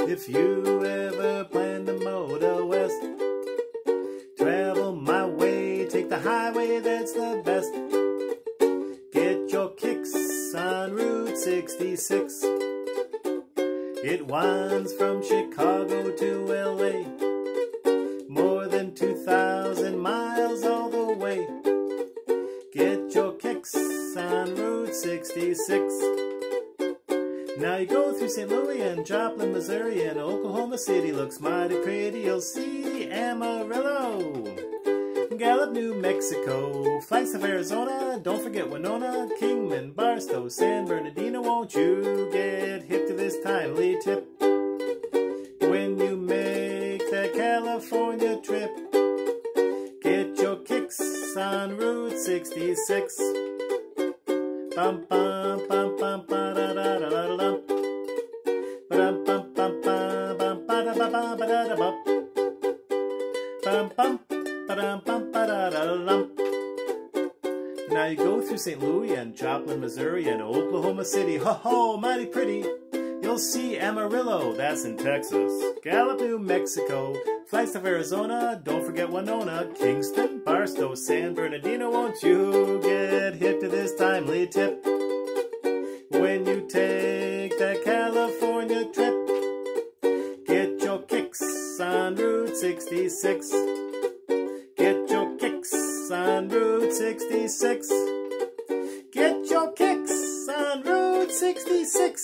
If you ever plan to motor west, travel my way, take the highway, that's the best. Get your kicks on Route 66. It winds from Chicago to LA, more than 2,000 miles all the way. Get your kicks on Route 66. Now you go through St. Louis and Joplin, Missouri, and Oklahoma City looks mighty pretty. You'll see Amarillo, Gallup, New Mexico, Flagstaff, Arizona, don't forget Winona, Kingman, Barstow, San Bernardino. Won't you get hip to this timely tip when you make that California trip? Get your kicks on Route 66. Bum bum bum bum ba da da da da da. Bum bum bum bum bum ba da ba ba da da ba. Bum bum ba da bum ba da da da. Now you go through St. Louis and Joplin, Missouri, and Oklahoma City. Ho ho, mighty pretty. You'll see Amarillo, that's in Texas. Gallup, New Mexico, Flagstaff, Arizona, don't forget Winona, Kingston, Barstow, San Bernardino. Won't you get hip to this timely tip when you take that California trip? Get your kicks on Route 66. Get your kicks on Route 66. Get your kicks on Route 66.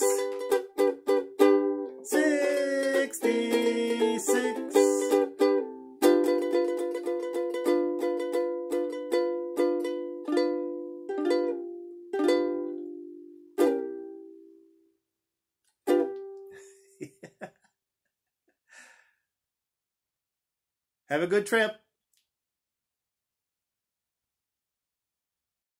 66. Have a good trip.